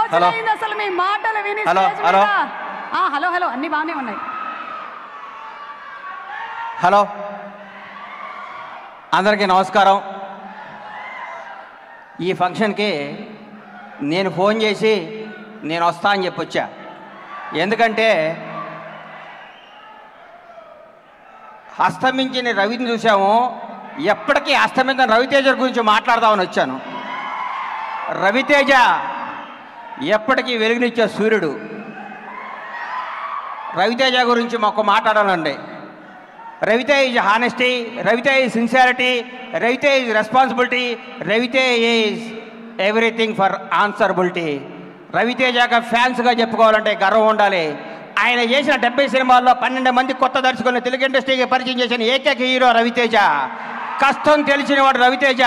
రోజులైంది అసలు మీ మాటలు విని స్టేజ్ మీద. హలో హలో అన్ని బాగానే ఉన్నాయి. హలో అందరికీ నమస్కారం. ఈ ఫంక్షన్కి నేను ఫోన్ చేసి నేను వస్తా అని చెప్పొచ్చా. ఎందుకంటే అస్తమించిన రవిని చూసాము, ఎప్పటికీ అస్తమించిన రవితేజ గురించి మాట్లాడదామని వచ్చాను. రవితేజ ఎప్పటికీ వెలుగునిచ్చే సూర్యుడు. రవితేజ గురించి మాకు మాట్లాడాలండి. Ravi Teja is honesty, Ravi Teja is sincerity, Ravi Teja is responsibility, Ravi Teja is everything for answerability. రవితేజగా ఫ్యాన్స్గా చెప్పుకోవాలంటే గర్వం ఉండాలి. ఆయన చేసిన 70 సినిమాల్లో 12 మంది కొత్త దర్శకులను తెలుగు ఇండస్ట్రీకి పరిచయం చేసిన ఏకైక హీరో రవితేజ. కష్టం తెలిసిన వాడు రవితేజ.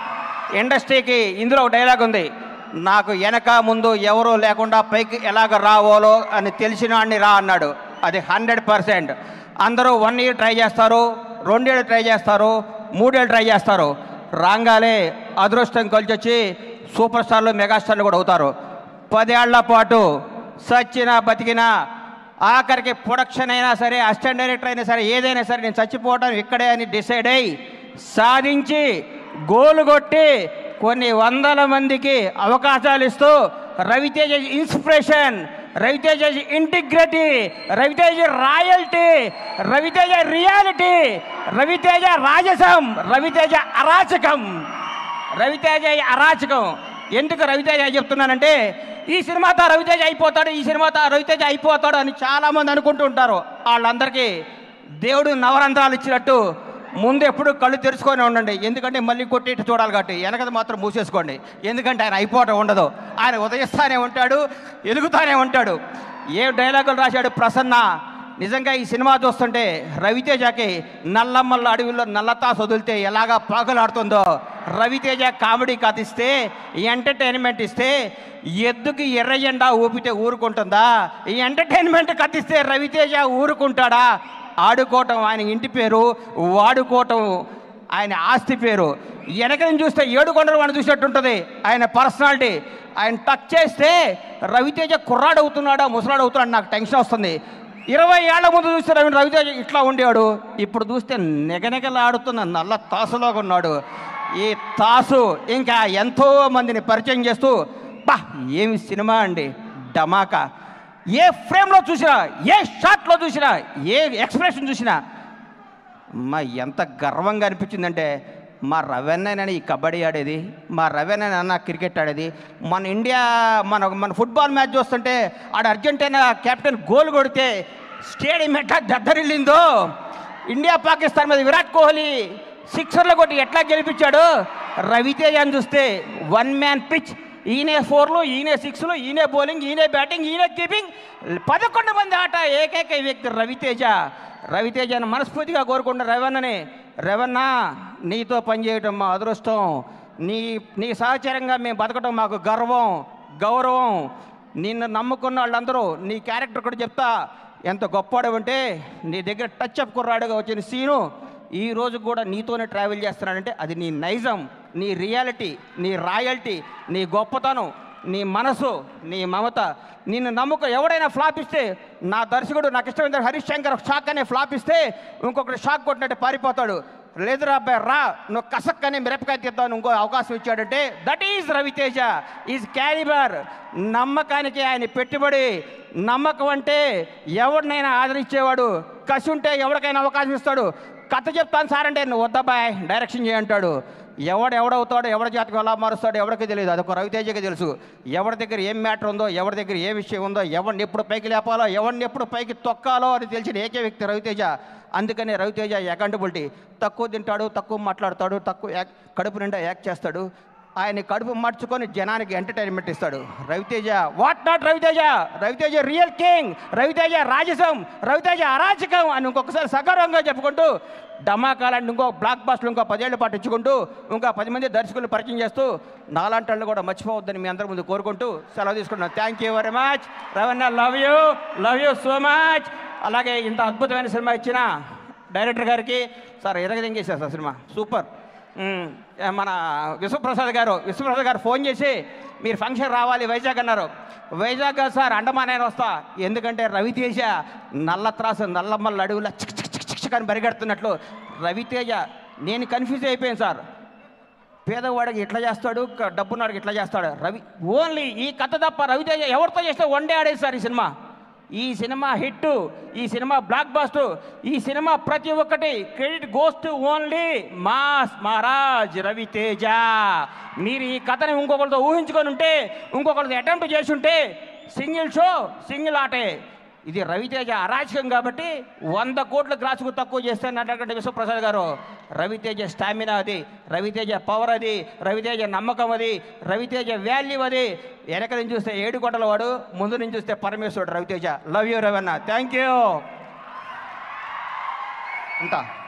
ఇండస్ట్రీకి ఇందులో ఒక డైలాగ్ ఉంది, నాకు వెనక ముందు ఎవరూ లేకుండా పైకి ఎలాగ రావాలో అని తెలిసిన వాడిని రా అన్నాడు. అది 100%. అందరూ 1 ఇయర్ ట్రై చేస్తారు, 2 ఏళ్ళు ట్రై చేస్తారు, 3 ఏళ్ళు ట్రై చేస్తారు. రాగాలే అదృష్టం కలిసి వచ్చి సూపర్ స్టార్లు మెగాస్టార్లు కూడా అవుతారు. 10 ఏళ్ల పాటు సచ్చినా బతికినా ఆఖరికి ప్రొడక్షన్ అయినా సరే, అసిస్టెంట్ డైరెక్టర్ అయినా సరే, ఏదైనా సరే నేను చచ్చిపోవడం ఇక్కడే అని డిసైడ్ అయ్యి సాధించి గోలు కొట్టి కొన్ని వందల మందికి అవకాశాలు ఇస్తూ Ravi Teja inspiration, Ravi Teja integrity, Ravi Teja royalty, Ravi Teja reality, Ravi Teja రాజసం, రవితేజ అరాచకం. రవితేజ అరాచకం. ఎందుకు రవితేజ చెప్తున్నానంటే ఈ సినిమాతో రవితేజ అయిపోతాడు, ఈ సినిమాతో రవితేజ అయిపోతాడు అని చాలామంది అనుకుంటూ ఉంటారు. వాళ్ళందరికీ దేవుడు నవరంధ్రాలు ఇచ్చినట్టు ముందు ఎప్పుడు కళ్ళు తెరుచుకొని ఉండండి. ఎందుకంటే మళ్ళీ కొట్టి చూడాలి కాబట్టి. వెనకది మాత్రం మూసేసుకోండి. ఎందుకంటే ఆయన అయిపోవటం ఉండదు. ఆయన ఉదయిస్తానే ఉంటాడు, ఎదుగుతానే ఉంటాడు. ఏ డైలాగులు రాశాడు ప్రసన్న. నిజంగా ఈ సినిమా చూస్తుంటే రవితేజకి నల్లమ్మల్ల అడవిలో నల్లతా వదిలితే ఎలాగా పాకులాడుతుందో, రవితేజ కామెడీ కథ ఇస్తే, ఎంటర్టైన్మెంట్ ఇస్తే, ఎద్దుకి ఎర్ర జెండా ఊపితే ఊరుకుంటుందా? ఈ ఎంటర్టైన్మెంట్ కథిస్తే రవితేజ ఊరుకుంటాడా? ఆడుకోవటం ఆయన ఇంటి పేరు, వాడుకోవటం ఆయన ఆస్తి పేరు. వెనకని చూస్తే 7 కొండలు వాడిని చూసినట్టుంటుంది ఆయన పర్సనాలిటీ. ఆయన టచ్ చేస్తే రవితేజ కుర్రాడు అవుతున్నాడా ముసలాడు అవుతున్నాడు నాకు టెన్షన్ వస్తుంది. 20 ఏళ్ల ముందు చూస్తే రవితేజ ఇట్లా ఉండేవాడు, ఇప్పుడు చూస్తే నెగనెగలాడుతున్న నల్ల తాసులాగా ఉన్నాడు. ఈ తాసు ఇంకా ఎంతో మందిని పరిచయం చేస్తూ ఏమి సినిమా అండి, ధమాకా. ఏ ఫ్రేమ్లో చూసినా, ఏ షాట్లో చూసినా, ఏ ఎక్స్ప్రెషన్ చూసినా ఎంత గర్వంగా అనిపించిందంటే మా రవెన్నైనా ఈ కబడ్డీ ఆడేది, మా రవెన్నైనా క్రికెట్ ఆడేది. మన ఇండియా మన ఫుట్బాల్ మ్యాచ్ చూస్తుంటే ఆడ అర్జెంటీనా కెప్టెన్ గోల్ కొడితే స్టేడియం ఎట్లా దద్దరిల్లిందో, ఇండియా పాకిస్తాన్ మీద విరాట్ కోహ్లీ సిక్సర్లు కొట్టి ఎట్లా గెలిపించాడు, రవితేజని చూస్తే 1 మ్యాన్ పిచ్. ఈయనే 4లు, ఈయనే 6లు, ఈయనే బౌలింగ్, ఈయనే బ్యాటింగ్, ఈయనే కీపింగ్. 11 మంది ఆట ఏకైక వ్యక్తి రవితేజ. రవితేజను మనస్ఫూర్తిగా కోరుకుంటున్న రవణని, రవణ నీతో పనిచేయటం మా అదృష్టం, నీ సహచరంగా మేము బతకటం మాకు గర్వం, గౌరవం. నిన్ను నమ్ముకున్న వాళ్ళందరూ నీ క్యారెక్టర్ కూడా చెప్తా ఎంత గొప్పవాడంటే, నీ దగ్గర టచ్ అప్ కుర్రాడుగా వచ్చిన సీను ఈ రోజు కూడా నీతోనే ట్రావెల్ చేస్తున్నాడంటే అది నీ నైజం, నీ రియాలిటీ, నీ రాయల్టీ, నీ గొప్పతనం, నీ మనసు, నీ మమత. నిన్ను నమ్ముక ఎవడైనా ఫ్లాప్ ఇస్తే, నా దర్శకుడు నాకు ఇష్టమైన హరీష్ శంకర్ షాక్ అనే ఫ్లాప్ ఇస్తే ఇంకొకటి షాక్ కొట్టినట్టు పారిపోతాడు. లేదురా అబ్బాయి రా నువ్వు కసక్కనే మిరపకాయ తీద్దాను ఇంకో అవకాశం ఇచ్చాడంటే that is Ravi Teja, is calibre. నమ్మకానికి ఆయన పెట్టుబడి. నమ్మకం అంటే ఎవరినైనా ఆదరించేవాడు, కసి ఉంటే ఎవరికైనా అవకాశం ఇస్తాడు. కథ చెప్తాను సార్ అంటే నువ్వు వద్దబ్బాయ్ డైరెక్షన్ చేయంటాడు. ఎవడవుతాడో, ఎవరి జాతకం ఎలా మారుస్తాడో ఎవరికి తెలియదు, అదొక రవితేజకి తెలుసు. ఎవరి దగ్గర ఏం మ్యాటర్ ఉందో, ఎవరి దగ్గర ఏ విషయం ఉందో, ఎవరిని ఎప్పుడు పైకి లేపాలో, ఎవరిని ఎప్పుడు పైకి తొక్కాలో అని తెలిసిన ఏకే వ్యక్తి రవితేజ. అందుకనే రవితేజ అకౌంటబిలిటీ. తక్కువ తింటాడు, తక్కువ మాట్లాడతాడు, తక్కువ కడుపు నిండా యాక్ట్ చేస్తాడు. ఆయన కడుపు మార్చుకొని జనానికి ఎంటర్టైన్మెంట్ ఇస్తాడు Ravi Teja. What not Ravi Teja? Ravi Teja real king, Ravi Teja రాజసం, రవితేజ అరాచకం అని ఇంకొకసారి సగర్వంగా చెప్పుకుంటూ ధమాకాలని ఇంకో బ్లాక్ బాస్టర్లు ఇంకో 10 ఏళ్ల పాటు ఇచ్చుకుంటూ ఇంకా 10 మంది దర్శకులు పరిచయం చేస్తూ నాలాంటి వాళ్ళు కూడా మర్చిపోవద్దని మీ అందరి ముందు కోరుకుంటూ సెలవు తీసుకుంటున్నాను. థ్యాంక్ యూ వెరీ మచ్ రవణ. Love you so much. అలాగే ఇంత అద్భుతమైన సినిమా ఇచ్చిన డైరెక్టర్ గారికి సార్ ఎరగదెంగేశారు సార్ సినిమా సూపర్. మన విశ్వప్రసాద్ గారు ఫోన్ చేసి మీరు ఫంక్షన్ రావాలి వైజాగ్ అన్నారు. వైజాగ్ కాదు సార్, అండమాన్ అయినా వస్తా. ఎందుకంటే రవితేజ నల్ల త్రాసు నల్లమ్మల అడవుల చిక్ అని పరిగెడుతున్నట్లు రవితేజ. నేను కన్ఫ్యూజ్ అయిపోయాను సార్. పేదవాడికి ఇట్లా చేస్తాడు, డబ్బున్నాడికి ఇట్లా చేస్తాడు. ఓన్లీ ఈ కథ తప్ప రవితేజ ఎవరితో చేస్తే వన్ డే ఆడేది సార్. ఈ సినిమా హిట్, ఈ సినిమా బ్లాక్ బాస్టర్, ఈ సినిమా ప్రతి ఒక్కటి credit goes to only mass Maharaj Ravi Teja. మీరు ఈ కథని ఇంకొకరితో ఊహించుకొని ఉంటే, ఇంకొకరితో అటెంప్ట్ చేసి ఉంటే సింగిల్ షో సింగిల్ ఆటే. ఇది రవితేజ అరాచకం కాబట్టి 100 కోట్ల గ్రాసుకు తక్కువ చేస్తానన్నటువంటి విశ్వప్రసాద్ గారు. రవితేజ స్టామినా అది, రవితేజ పవర్ అది, రవితేజ నమ్మకం అది, రవితేజ వాల్యూ అది. వెనక నుంచి చూస్తే 7 కోటల వాడు, ముందు నుంచి చూస్తే పరమేశ్వరుడు రవితేజ. లవ్ యూ రవణ. Thank you. అంతా